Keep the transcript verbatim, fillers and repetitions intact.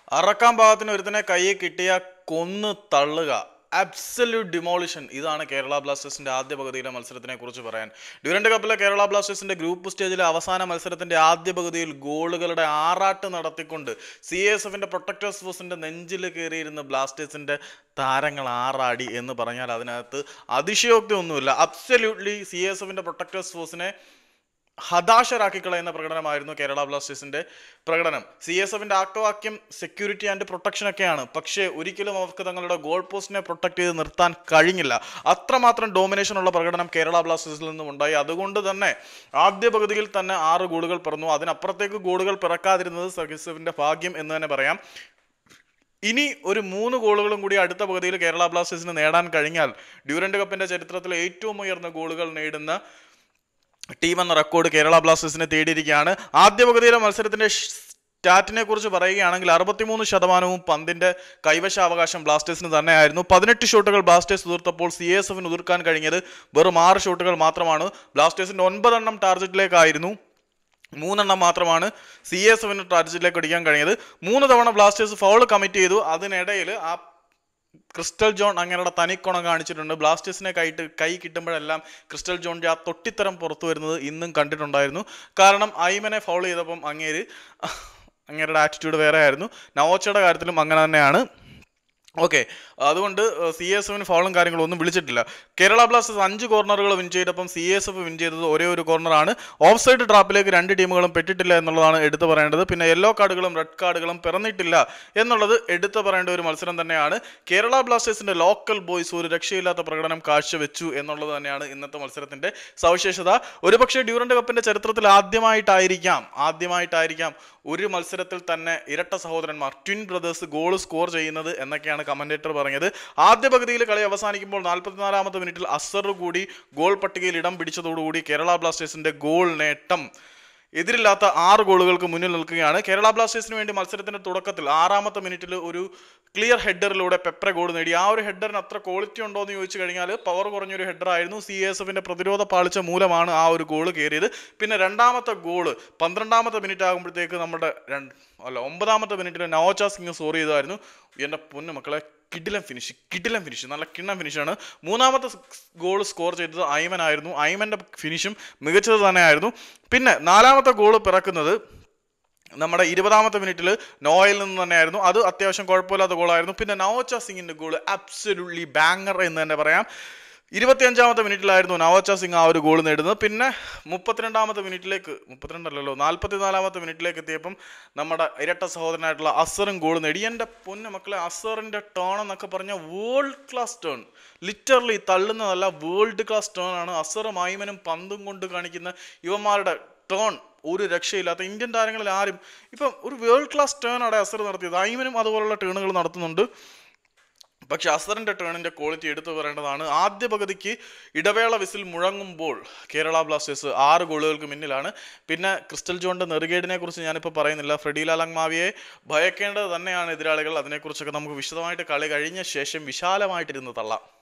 അറക്കാൻ പാകത്തിന് ഒരുത്തനെ കയ്യിൽ കിട്ടിയ കൊന്ന് തള്ളുക, അബ്സല്യൂട്ട് ഡിമോളിഷൻ. ഇതാണ് കേരള ബ്ലാസ്റ്റേഴ്സിന്റെ ആദ്യ പകുതിയിലെ മത്സരത്തിനെ കുറിച്ച് പറയാൻ. ഡ്യൂറന്റ് കപ്പിലെ കേരള ബ്ലാസ്റ്റേഴ്സിന്റെ ഗ്രൂപ്പ് സ്റ്റേജിലെ അവസാന മത്സരത്തിന്റെ ആദ്യ പകുതിയിൽ ഗോളുകളുടെ ആറാട്ട് നടത്തിക്കൊണ്ട് സി എസ് എഫിന്റെ പ്രൊട്ടക്ടേഴ്സ് ഫോഴ്സിന്റെ നെഞ്ചിൽ കയറിയിരുന്ന ബ്ലാസ്റ്റേഴ്സിന്റെ താരങ്ങൾ ആറാടി എന്ന് പറഞ്ഞാൽ അതിനകത്ത് അതിശയോക്തി ഒന്നുമില്ല. അബ്സല്യൂട്ട്ലി സി എസ് എഫിന്റെ പ്രൊട്ടക്ടേഴ്സ് ഫോഴ്സിനെ ഹതാശരാക്കി കളയുന്ന പ്രകടനമായിരുന്നു കേരള ബ്ലാസ്റ്റേഴ്സിന്റെ പ്രകടനം. സി എസ് എഫിന്റെ ആക്തവാക്യം സെക്യൂരിറ്റി ആൻഡ് പ്രൊട്ടക്ഷൻ ഒക്കെയാണ്, പക്ഷേ ഒരിക്കലും അവർക്ക് തങ്ങളുടെ ഗോൾ പോസ്റ്റിനെ പ്രൊട്ടക്ട് ചെയ്ത് നിർത്താൻ കഴിഞ്ഞില്ല. അത്രമാത്രം ഡോമിനേഷൻ ഉള്ള പ്രകടനം കേരള ബ്ലാസ്റ്റേഴ്സിൽ നിന്നും ഉണ്ടായി. അതുകൊണ്ട് തന്നെ ആദ്യ പകുതിയിൽ തന്നെ ആറ് ഗോളുകൾ പിറന്നു. അതിനപ്പുറത്തേക്ക് ഗോളുകൾ പിറക്കാതിരുന്നത് സി എസ് എഫിന്റെ ഭാഗ്യം എന്ന് തന്നെ പറയാം. ഇനി ഒരു മൂന്ന് ഗോളുകളും കൂടി അടുത്ത പകുതിയിൽ കേരള ബ്ലാസ്റ്റേഴ്സിന് നേടാൻ കഴിഞ്ഞാൽ ഡ്യൂറന്റ് കപ്പിന്റെ ചരിത്രത്തിലെ ഏറ്റവും ഉയർന്ന ഗോളുകൾ നേടുന്ന ടീം എന്ന റെക്കോർഡ് കേരള ബ്ലാസ്റ്റേഴ്സിനെ തേടിയിരിക്കുകയാണ്. ആദ്യ പകുതിയിലെ മത്സരത്തിന്റെ സ്റ്റാറ്റിനെ കുറിച്ച് പറയുകയാണെങ്കിൽ അറുപത്തിമൂന്ന് ശതമാനവും പന്തിന്റെ കൈവശാവകാശം ബ്ലാസ്റ്റേഴ്സിന് തന്നെയായിരുന്നു. പതിനെട്ട് ഷോട്ടുകൾ ബ്ലാസ്റ്റേഴ്സ് ഉതിർത്തപ്പോൾ സി എസ് എഫിന് ഉതിർക്കാൻ കഴിഞ്ഞത് വെറും ആറ് ഷോട്ടുകൾ മാത്രമാണ്. ബ്ലാസ്റ്റേഴ്സിന്റെ ഒൻപതെണ്ണം ടാർജറ്റിലേക്കായിരുന്നു, മൂന്നെണ്ണം മാത്രമാണ് സി എസ് എഫിന് ടാർജറ്റിലേക്ക് അടിക്കാൻ കഴിഞ്ഞത്. മൂന്ന് തവണ ബ്ലാസ്റ്റേഴ്സ് ഫൗൾ കമ്മിറ്റ് ചെയ്തു. അതിനിടയിൽ ആ ക്രിസ്റ്റൽ ജോൺ അങ്ങനെയുള്ള തനിക്കുണം കാണിച്ചിട്ടുണ്ട്. ബ്ലാസ്റ്റേഴ്സിനെ കൈട്ട് കൈ കിട്ടുമ്പോഴെല്ലാം ക്രിസ്റ്റൽ ജോണിൻ്റെ ആ തൊട്ടിത്തരം പുറത്തു വരുന്നത് ഇന്നും കണ്ടിട്ടുണ്ടായിരുന്നു. കാരണം ഐമനെ ഫൗൾ ചെയ്തപ്പം അങ്ങേര് അങ്ങേരുടെ ആറ്റിറ്റ്യൂഡ് വേറെ ആയിരുന്നു. നവോച്ചയുടെ കാര്യത്തിലും അങ്ങനെ തന്നെയാണ്. ഓക്കെ, അതുകൊണ്ട് സി എസ് എഫിന് ഫൗളും കാര്യങ്ങളും ഒന്നും വിളിച്ചിട്ടില്ല. കേരള ബ്ലാസ്റ്റേഴ്സ് അഞ്ച് കോർണറുകൾ വിൻ ചെയ്തപ്പം സി എസ് എഫ് വിൻ ചെയ്തത് ഒരേ ഒരു കോർണറാണ്. ഓഫ് സൈഡ് ട്രാപ്പിലേക്ക് രണ്ട് ടീമുകളും പെട്ടിട്ടില്ല എന്നുള്ളതാണ് എടുത്തു പറയേണ്ടത്. പിന്നെ യെല്ലോ കാർഡുകളും റെഡ് കാർഡുകളും പിറന്നിട്ടില്ല എന്നുള്ളത് എടുത്തു പറയേണ്ട ഒരു മത്സരം തന്നെയാണ്. കേരള ബ്ലാസ്റ്റേഴ്സിന്റെ ലോക്കൽ ബോയ്സ് ഒരു രക്ഷയില്ലാത്ത പ്രകടനം കാഴ്ചവെച്ചു എന്നുള്ളത് തന്നെയാണ് ഇന്നത്തെ മത്സരത്തിന്റെ സവിശേഷത. ഒരുപക്ഷെ ഡ്യൂറന്റ് കപ്പിന്റെ ചരിത്രത്തിൽ ആദ്യമായിട്ടായിരിക്കാം ആദ്യമായിട്ടായിരിക്കാം ഒരു മത്സരത്തിൽ തന്നെ ഇരട്ട സഹോദരന്മാർ ട്വിൻ ബ്രദേഴ്സ് ഗോൾ സ്കോർ ചെയ്യുന്നത് എന്നൊക്കെയാണ് കമന്റേറ്റർ പറഞ്ഞത്. ആദ്യ പകുതിയിൽ കളി അവസാനിക്കുമ്പോൾ നാൽപ്പത്തിനാലാമത്തെ മിനിറ്റിൽ അസർ കൂടി ഗോൾ പട്ടികയിൽ ഇടം പിടിച്ചതോടുകൂടി കേരള ബ്ലാസ്റ്റേഴ്സിന്റെ ഗോൾ നേട്ടം എതിരില്ലാത്ത ആറ് ഗോളുകൾക്ക് മുന്നിൽ നിൽക്കുകയാണ്. കേരള ബ്ലാസ്റ്റേഴ്സിന് വേണ്ടി മത്സരത്തിന്റെ തുടക്കത്തിൽ ആറാമത്തെ മിനിറ്റിൽ ഒരു ക്ലിയർ ഹെഡറിലൂടെ പെപ്ര ഗോൾ നേടി. ആ ഒരു ഹെഡറിന് അത്ര ക്വാളിറ്റി ഉണ്ടോ എന്ന് ചോദിച്ചു കഴിഞ്ഞാൽ പവർ കുറഞ്ഞൊരു ഹെഡർ ആയിരുന്നു. സി എസ് എഫിന്റെ പ്രതിരോധ പാളിച്ച മൂലമാണ് ആ ഒരു ഗോൾ കയറിയത്. പിന്നെ രണ്ടാമത്തെ ഗോള് പന്ത്രണ്ടാമത്തെ മിനിറ്റ് ആകുമ്പോഴത്തേക്ക് നമ്മുടെ അല്ല ഒമ്പതാമത്തെ മിനിറ്റിൽ നവോച്ച സിംഗ് സ്കോർ ചെയ്തായിരുന്നു. എൻ്റെ പൊന്നു മക്കളെ, കിടിലം ഫിനിഷ് കിടിലം ഫിനിഷ് നല്ല കിണ്ണം ഫിനിഷാണ്. മൂന്നാമത്തെ ഗോൾ സ്കോർ ചെയ്തത് ഐമൻ ആയിരുന്നു. ഐമൻ്റെ ഫിനിഷും മികച്ചത് തന്നെയായിരുന്നു. പിന്നെ നാലാമത്തെ ഗോൾ പിറക്കുന്നത് നമ്മുടെ ഇരുപതാമത്തെ മിനിറ്റിൽ നോയിൽ നിന്ന് തന്നെയായിരുന്നു. അത് അത്യാവശ്യം കുഴപ്പമില്ലാത്ത ഗോളായിരുന്നു. പിന്നെ നവോച്ച സിംഗിന്റെ ഗോൾ അബ്സല്യൂട്ട്ലി ബാങ്ങർ എന്ന് തന്നെ പറയാം. ഇരുപത്തിയഞ്ചാമത്തെ മിനിറ്റിലായിരുന്നു നവോച്ച സിംഗ് ആ ഒരു ഗോൾ നേടുന്നത്. പിന്നെ മുപ്പത്തിരണ്ടാമത്തെ മിനിറ്റിലേക്ക് മുപ്പത്തിരണ്ടല്ലോ നാൽപ്പത്തിനാലാമത്തെ മിനിറ്റിലേക്ക് എത്തിയപ്പം നമ്മുടെ ഇരട്ട സഹോദരനായിട്ടുള്ള അസറും ഗോൾ നേടി. എൻ്റെ പൊന്നു മക്കളെ, അസറിന്റെ ടേൺ എന്നൊക്കെ പറഞ്ഞാൽ വേൾഡ് ക്ലാസ് ടേൺ, ലിറ്ററലി തള്ളുന്നതല്ല, വേൾഡ് ക്ലാസ് ടേൺ ആണ്. അസറും ഐമനും പന്തും കൊണ്ട് കാണിക്കുന്ന ഇവന്മാരുടെ ടേൺ ഒരു രക്ഷയില്ലാത്ത. ഇന്ത്യൻ താരങ്ങളിൽ ആരും ഇപ്പം ഒരു വേൾഡ് ക്ലാസ് ടേൺ ആണ് അസർ നടത്തിയത്. ഐമനും അതുപോലുള്ള ടേണുകൾ നടത്തുന്നുണ്ട്. പക്ഷെ അസറിന്റെ ടേണിന്റെ ക്വാളിറ്റി എടുത്തു പറയേണ്ടതാണ്. ആദ്യ പകുതിക്ക് ഇടവേള വിസിൽ മുഴങ്ങുമ്പോൾ കേരള ബ്ലാസ്റ്റേഴ്സ് ആറ് ഗോളുകൾക്ക് മുന്നിലാണ്. പിന്നെ ക്രിസ്റ്റൽ ജോണിന്റെ നെറുകേടിനെ കുറിച്ച് ഞാനിപ്പോൾ പറയുന്നില്ല. ഫ്രെഡി ലാലങ്മാവിയെ ഭയക്കേണ്ടത് തന്നെയാണ് എതിരാളികൾ. അതിനെക്കുറിച്ചൊക്കെ നമുക്ക് വിശദമായിട്ട് കളി കഴിഞ്ഞ ശേഷം വിശാലമായിട്ടിരുന്ന് തള്ളാം.